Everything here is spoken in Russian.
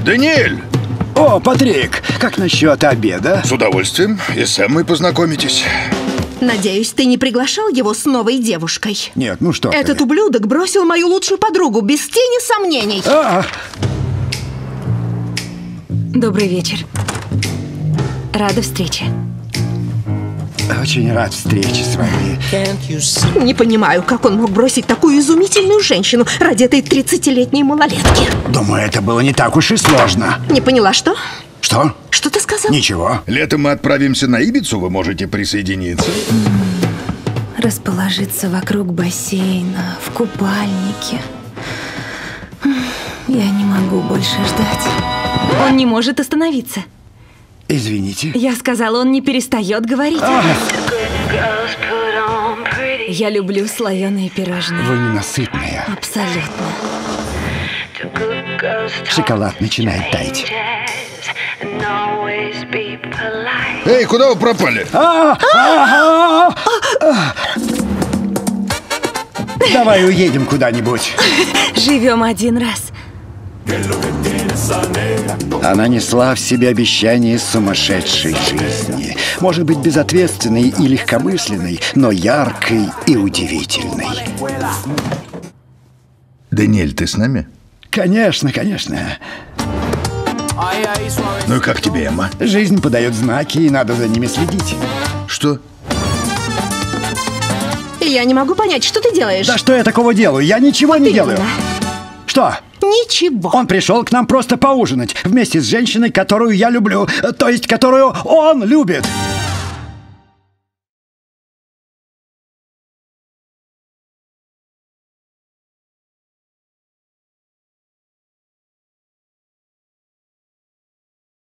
Даниэль! О, Патрик, как насчет обеда? С удовольствием. И с Эммой познакомитесь. Надеюсь, ты не приглашал его с новой девушкой? Нет, ну что Этот ты. ублюдок бросил мою лучшую подругу, без тени сомнений. Добрый вечер. Рада встрече. Очень рад встрече с вами. Не понимаю, как он мог бросить такую изумительную женщину ради этой 30-летней малолетки. Думаю, это было не так уж и сложно. Не поняла, что? Что? Что ты сказал? Ничего. Летом мы отправимся на Ибицу, вы можете присоединиться. Расположиться вокруг бассейна, в купальнике. Я не могу больше ждать. Он не может остановиться. Извините. Я сказала, он не перестает говорить. Я люблю слоеные пирожные. Вы ненасытная. Абсолютно. Шоколад начинает таять. Эй, куда вы пропали? Давай уедем куда-нибудь. Живем один раз. Она несла в себе обещание сумасшедшей жизни. Может быть, безответственной и легкомысленной, но яркой и удивительной. Даниэль, ты с нами? Конечно, конечно. Ну и как тебе, Эмма? Жизнь подает знаки, и надо за ними следить. Что? Я не могу понять, что ты делаешь? Да что я такого делаю? Я ничего не делаю. Что? Ничего. Он пришел к нам просто поужинать вместе с женщиной, которую я люблю, то есть которую он любит.